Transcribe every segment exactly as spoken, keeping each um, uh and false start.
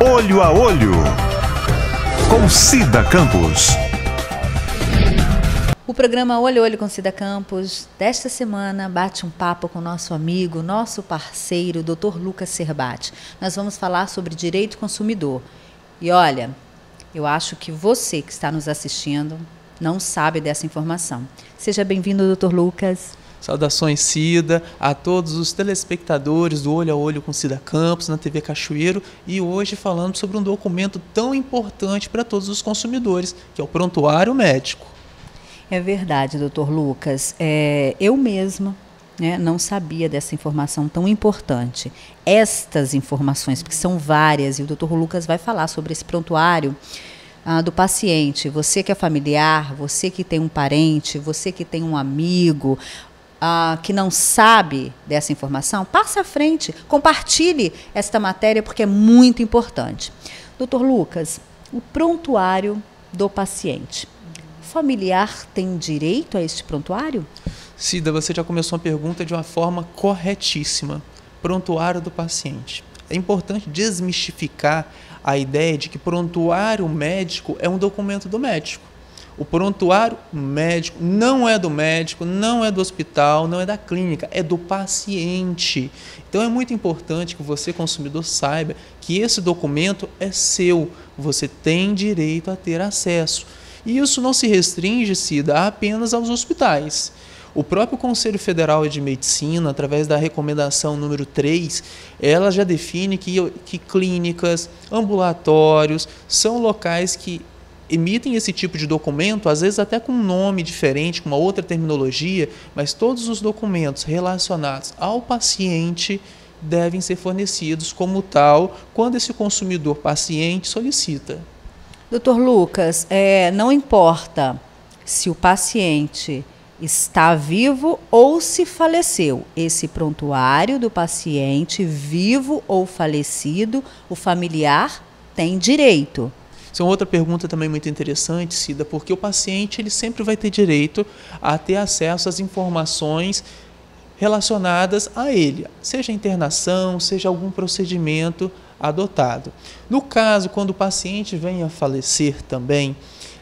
Olho a Olho, com Cida Campos. O programa Olho a Olho com Cida Campos desta semana bate um papo com nosso amigo, nosso parceiro, doutor Lucas Serbati. Nós vamos falar sobre direito consumidor. E olha, eu acho que você que está nos assistindo não sabe dessa informação. Seja bem-vindo, doutor Lucas. Saudações, Cida, a todos os telespectadores do Olho a Olho com Cida Campos na T V Cachoeiro, e hoje falando sobre um documento tão importante para todos os consumidores, que é o prontuário médico. É verdade, doutor Lucas. É, eu mesma né, não sabia dessa informação tão importante. Estas informações, porque são várias, e o doutor Lucas vai falar sobre esse prontuário ah, do paciente. Você que é familiar, você que tem um parente, você que tem um amigo, Uh, que não sabe dessa informação, passe à frente, compartilhe esta matéria porque é muito importante. doutor Lucas, o prontuário do paciente. O familiar tem direito a este prontuário? Cida, você já começou a pergunta de uma forma corretíssima. Prontuário do paciente. É importante desmistificar a ideia de que prontuário médico é um documento do médico. O prontuário médico não é do médico, não é do hospital, não é da clínica, é do paciente. Então é muito importante que você, consumidor, saiba que esse documento é seu, você tem direito a ter acesso. E isso não se restringe, Cida, apenas aos hospitais. O próprio Conselho Federal de Medicina, através da recomendação número três, ela já define que, que clínicas, ambulatórios são locais que emitem esse tipo de documento, às vezes até com um nome diferente, com uma outra terminologia, mas todos os documentos relacionados ao paciente devem ser fornecidos como tal quando esse consumidor paciente solicita. doutor Lucas, é, não importa se o paciente está vivo ou se faleceu, esse prontuário do paciente, vivo ou falecido, o familiar tem direito. Isso é outra pergunta também muito interessante, Cida, porque o paciente ele sempre vai ter direito a ter acesso às informações relacionadas a ele, seja internação, seja algum procedimento adotado. No caso, quando o paciente vem a falecer também,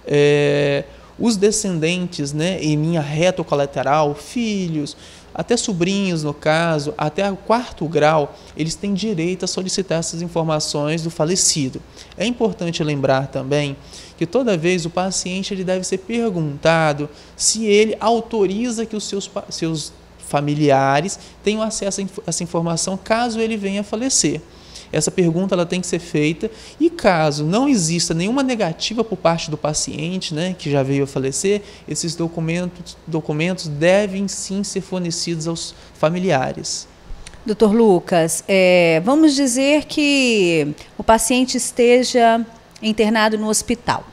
é, os descendentes, né, em linha reto colateral, filhos, até sobrinhos no caso, até o quarto grau, eles têm direito a solicitar essas informações do falecido. É importante lembrar também que toda vez o paciente ele deve ser perguntado se ele autoriza que os seus, seus familiares tenham acesso a essa informação caso ele venha a falecer. Essa pergunta ela tem que ser feita e caso não exista nenhuma negativa por parte do paciente, né, que já veio a falecer, esses documentos, documentos devem sim ser fornecidos aos familiares. doutor Lucas, é, vamos dizer que o paciente esteja internado no hospital,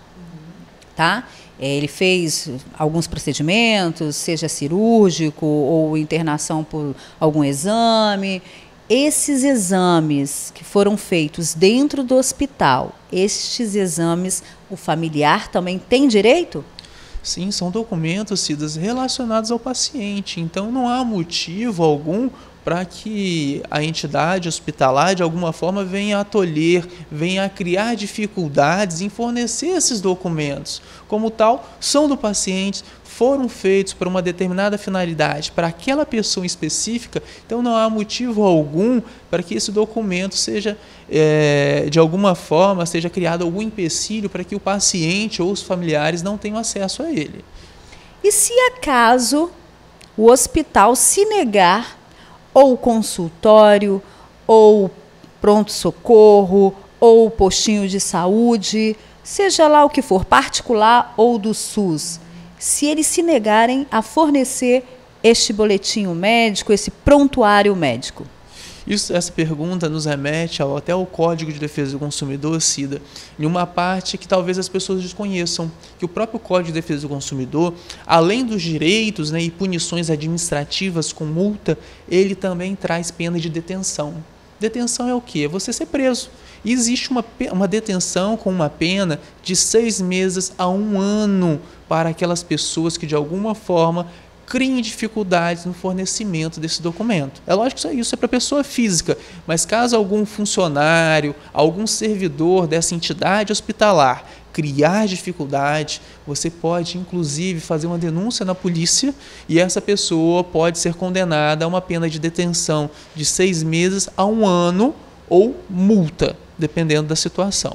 tá? Ele fez alguns procedimentos, seja cirúrgico ou internação por algum exame. Esses exames que foram feitos dentro do hospital, estes exames, o familiar também tem direito? Sim, são documentos, Cidas, relacionados ao paciente. Então, não há motivo algum para que a entidade hospitalar, de alguma forma, venha a tolher, venha a criar dificuldades em fornecer esses documentos. Como tal, são do paciente, foram feitos para uma determinada finalidade, para aquela pessoa específica, então não há motivo algum para que esse documento seja, é, de alguma forma, seja criado algum empecilho para que o paciente ou os familiares não tenham acesso a ele. E se acaso o hospital se negar, ou o consultório, ou pronto-socorro, ou o postinho de saúde, seja lá o que for, particular ou do SUS, se eles se negarem a fornecer este boletim médico, esse prontuário médico? Isso, essa pergunta nos remete ao, até ao Código de Defesa do Consumidor, Cida, em uma parte que talvez as pessoas desconheçam, que o próprio Código de Defesa do Consumidor, além dos direitos, né, e punições administrativas com multa, ele também traz pena de detenção. Detenção é o quê? É você ser preso. E existe uma, uma detenção com uma pena de seis meses a um ano para aquelas pessoas que de alguma forma criem dificuldades no fornecimento desse documento. É lógico que isso é para a pessoa física, mas caso algum funcionário, algum servidor dessa entidade hospitalar criar dificuldade, você pode inclusive fazer uma denúncia na polícia e essa pessoa pode ser condenada a uma pena de detenção de seis meses a um ano ou multa, dependendo da situação.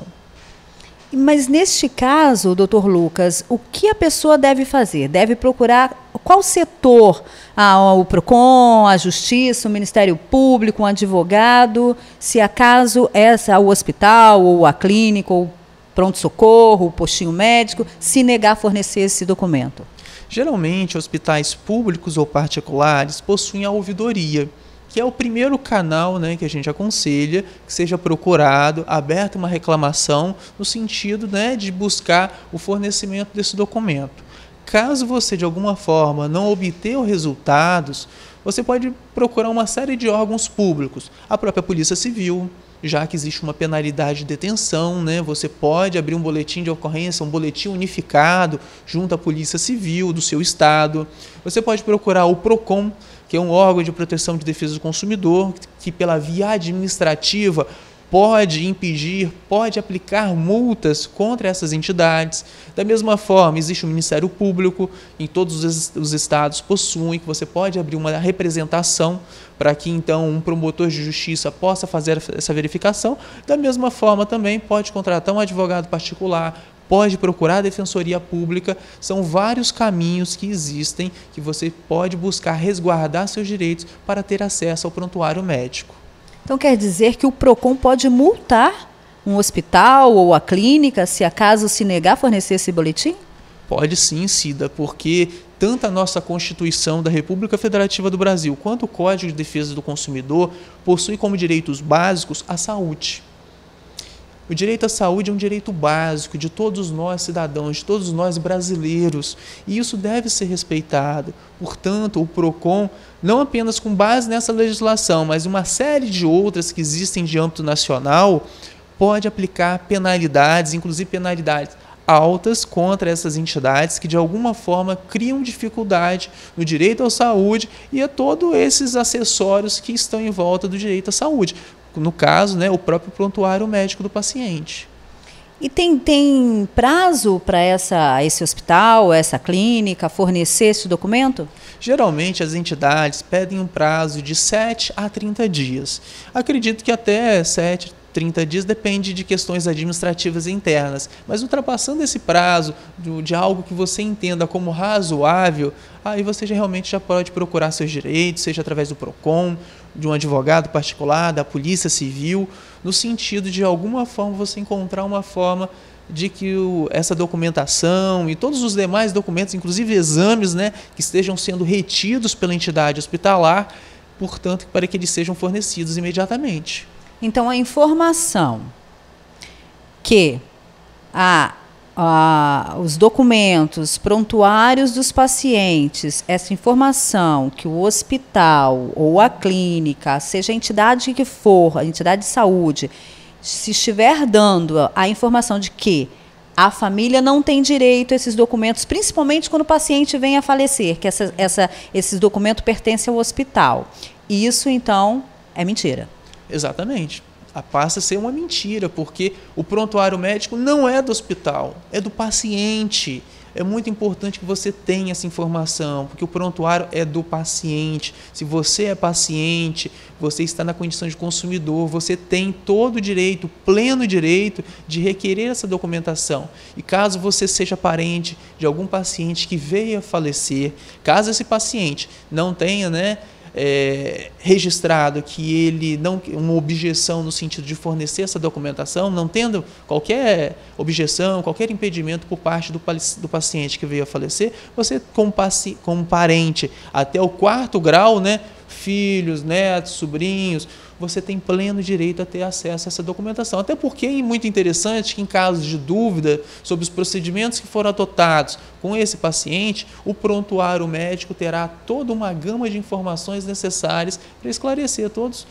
Mas neste caso, doutor Lucas, o que a pessoa deve fazer? Deve procurar qual setor? Ah, o PROCON, a Justiça, o Ministério Público, um advogado, se acaso essa, o hospital, ou a clínica, ou pronto-socorro, o postinho médico, se negar a fornecer esse documento? Geralmente, hospitais públicos ou particulares possuem a ouvidoria, que é o primeiro canal, né, que a gente aconselha que seja procurado, aberta uma reclamação no sentido, né, de buscar o fornecimento desse documento. Caso você, de alguma forma, não obter os resultados, você pode procurar uma série de órgãos públicos, a própria Polícia Civil, já que existe uma penalidade de detenção, né, você pode abrir um boletim de ocorrência, um boletim unificado junto à Polícia Civil do seu estado. Você pode procurar o PROCON, que é um órgão de proteção de defesa do consumidor, que pela via administrativa pode impedir, pode aplicar multas contra essas entidades. Da mesma forma, existe o Ministério Público, em todos os estados possuem, que você pode abrir uma representação para que então um promotor de justiça possa fazer essa verificação. Da mesma forma também pode contratar um advogado particular, pode procurar a Defensoria Pública, são vários caminhos que existem que você pode buscar resguardar seus direitos para ter acesso ao prontuário médico. Então quer dizer que o PROCON pode multar um hospital ou a clínica se acaso se negar a fornecer esse boletim? Pode sim, Cida, porque tanto a nossa Constituição da República Federativa do Brasil quanto o Código de Defesa do Consumidor possuem como direitos básicos a saúde. O direito à saúde é um direito básico de todos nós cidadãos, de todos nós brasileiros, e isso deve ser respeitado. Portanto, o PROCON, não apenas com base nessa legislação, mas uma série de outras que existem de âmbito nacional, pode aplicar penalidades, inclusive penalidades altas contra essas entidades que de alguma forma criam dificuldade no direito à saúde e a todos esses acessórios que estão em volta do direito à saúde. No caso, né, o próprio prontuário médico do paciente. E tem, tem prazo para essa, esse hospital, essa clínica, fornecer esse documento? Geralmente, as entidades pedem um prazo de sete a trinta dias. Acredito que até sete, trinta dias depende de questões administrativas internas. Mas ultrapassando esse prazo de, de algo que você entenda como razoável, aí você já, realmente já pode procurar seus direitos, seja através do PROCON, de um advogado particular, da Polícia Civil, no sentido de alguma forma você encontrar uma forma de que o, essa documentação e todos os demais documentos, inclusive exames, né, que estejam sendo retidos pela entidade hospitalar, portanto, para que eles sejam fornecidos imediatamente. Então, a informação que a Ah, os documentos, prontuários dos pacientes, essa informação que o hospital ou a clínica, seja a entidade que for, a entidade de saúde, se estiver dando a informação de que a família não tem direito a esses documentos, principalmente quando o paciente vem a falecer, que essa, essa, esses documentos pertencem ao hospital. Isso, então, é mentira. Exatamente. Passa a ser uma mentira, porque o prontuário médico não é do hospital, é do paciente. É muito importante que você tenha essa informação, porque o prontuário é do paciente. Se você é paciente, você está na condição de consumidor, você tem todo o direito, pleno direito, de requerer essa documentação. E caso você seja parente de algum paciente que veio a falecer, caso esse paciente não tenha, né, É, registrado que ele não, uma objeção no sentido de fornecer essa documentação, não tendo qualquer objeção, qualquer impedimento por parte do, do paciente que veio a falecer, você como, paci, como parente até o quarto grau, né, filhos, netos, sobrinhos, você tem pleno direito a ter acesso a essa documentação. Até porque é muito interessante que, em casos de dúvida sobre os procedimentos que foram adotados com esse paciente, o prontuário médico terá toda uma gama de informações necessárias para esclarecer todos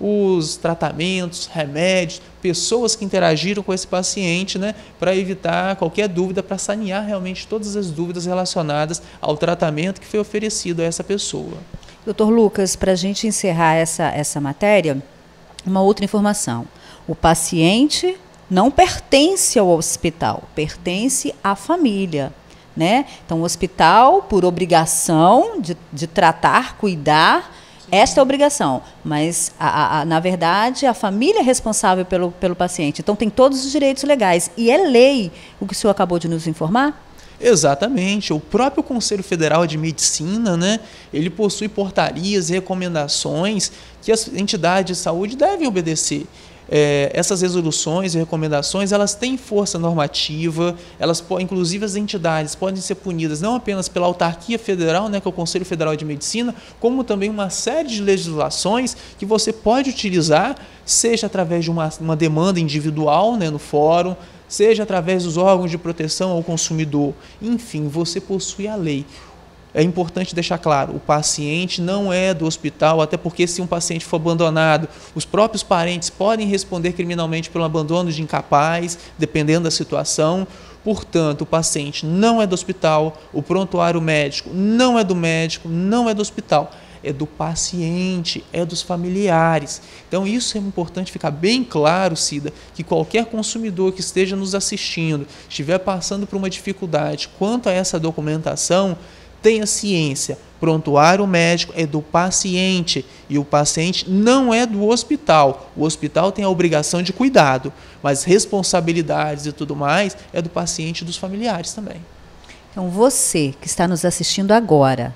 os tratamentos, remédios, pessoas que interagiram com esse paciente, né, para evitar qualquer dúvida, para sanear realmente todas as dúvidas relacionadas ao tratamento que foi oferecido a essa pessoa. doutor Lucas, para a gente encerrar essa, essa matéria, uma outra informação. O paciente não pertence ao hospital, pertence à família, né? Então, o hospital, por obrigação de, de tratar, cuidar, esta é a obrigação, mas, a, a, na verdade, a família é responsável pelo, pelo paciente. Então, tem todos os direitos legais. E é lei o que o senhor acabou de nos informar? Exatamente. O próprio Conselho Federal de Medicina, né, ele possui portarias e recomendações que as entidades de saúde devem obedecer. É, essas resoluções e recomendações, elas têm força normativa, elas, inclusive as entidades podem ser punidas não apenas pela autarquia federal, né, que é o Conselho Federal de Medicina, como também uma série de legislações que você pode utilizar, seja através de uma, uma demanda individual, né, no fórum, seja através dos órgãos de proteção ao consumidor. Enfim, você possui a lei. É importante deixar claro, o paciente não é do hospital, até porque se um paciente for abandonado, os próprios parentes podem responder criminalmente pelo abandono de incapaz, dependendo da situação. Portanto, o paciente não é do hospital, o prontuário médico não é do médico, não é do hospital. É do paciente, é dos familiares. Então, isso é importante ficar bem claro, Cida, que qualquer consumidor que esteja nos assistindo, estiver passando por uma dificuldade quanto a essa documentação, tenha ciência, prontuário médico é do paciente e o paciente não é do hospital. O hospital tem a obrigação de cuidado, mas responsabilidades e tudo mais é do paciente e dos familiares também. Então, você que está nos assistindo agora,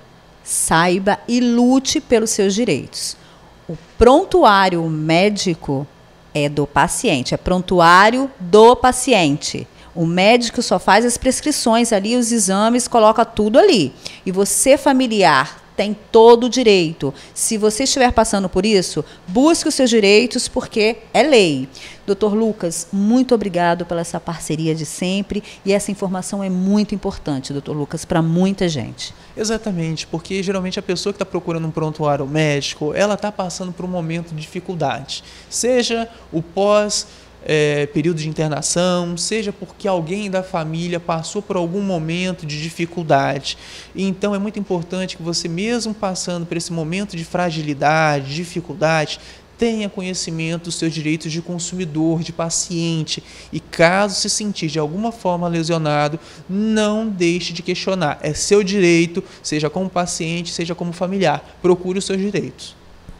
saiba e lute pelos seus direitos. O prontuário médico é do paciente, é prontuário do paciente. O médico só faz as prescrições ali, os exames, coloca tudo ali. E você, familiar, tem todo o direito. Se você estiver passando por isso, busque os seus direitos, porque é lei. doutor Lucas, muito obrigado pela essa parceria de sempre. E essa informação é muito importante, doutor Lucas, para muita gente. Exatamente, porque geralmente a pessoa que está procurando um prontuário médico, ela está passando por um momento de dificuldade. Seja o pós... É, período de internação, seja porque alguém da família passou por algum momento de dificuldade. Então é muito importante que você, mesmo passando por esse momento de fragilidade, dificuldade, tenha conhecimento dos seus direitos de consumidor, de paciente, e caso se sentir de alguma forma lesionado, não deixe de questionar. É seu direito, seja como paciente, seja como familiar. Procure os seus direitos.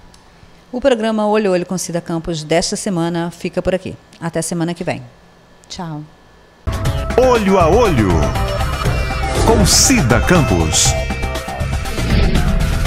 O programa Olho a Olho com Cida Campos desta semana fica por aqui. Até semana que vem. Tchau. Olho a Olho com Cida Campos.